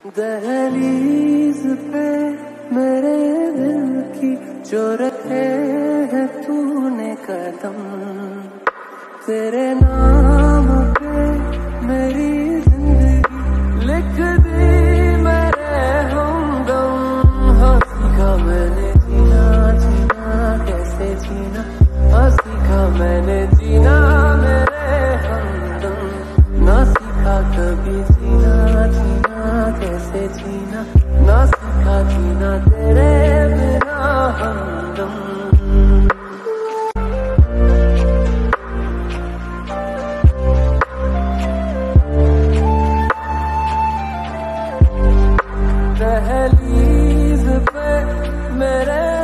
दहलीज पे मेरे दिल की जो रखे है तूने कदम, तेरे नाम पे मेरी जिंदगी लिख दी मेरे हमदम। हाँ सीखा मैंने जीना जीना कैसे जीना, हाँ सीखा मैंने जीना मेरे हमदम। ना सीखा कभी जीना जीना कैसे जीना, ना सीखा जीना तेरे बिना हमदम। दहलीज पे मेरे